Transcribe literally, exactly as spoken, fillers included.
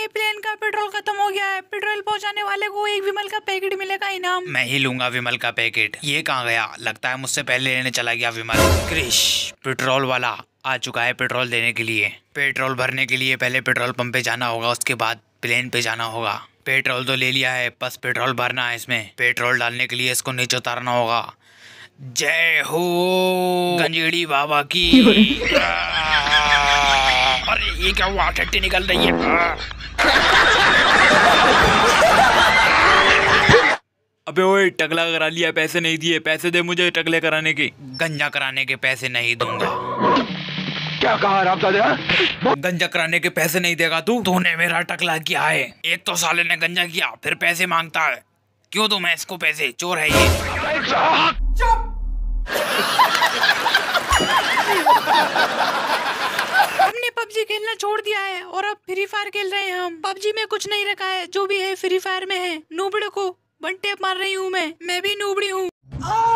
भाई प्लेन का पेट्रोल खत्म हो गया है, पेट्रोल पहुंचाने वाले को एक विमल का पैकेट मिलेगा इनाम। मैं ही लूंगा विमल का पैकेट। ये कहाँ गया? लगता है मुझसे पहले लेने चला गया विमल। क्रिश, पेट्रोल वाला आ चुका है पेट्रोल देने के लिए। पेट्रोल भरने के लिए पहले पेट्रोल पंप पे जाना होगा, उसके बाद प्लेन पे जाना होगा। पेट्रोल तो ले लिया है, बस पेट्रोल भरना है। इसमें पेट्रोल डालने के लिए इसको नीचे उतारना होगा। जय हो गंजेड़ी बाबा की। अरे ये क्या हुआ? टट्टी निकल रही है। अबे ओए, टकला करा लिया, पैसे नहीं दिए। पैसे दे मुझे टकले कराने के। गंजा कराने के पैसे नहीं दूंगा। क्या कहा रामदादा? गंजा कराने के पैसे नहीं देगा तू? तूने मेरा टकला किया है। एक तो साले ने गंजा किया, फिर पैसे मांगता है। क्यों दूं मैं इसको पैसे? चोर है ये। हमने पबजी खेलना छोड़ दिया है और अब फ्री फायर खेल रहे हैं हम। पबजी में कुछ नहीं रखा है, जो भी है फ्री फायर में है। नूबड़े को वन टेप मार रही हूँ मैं मैं भी नूबड़ी हूँ।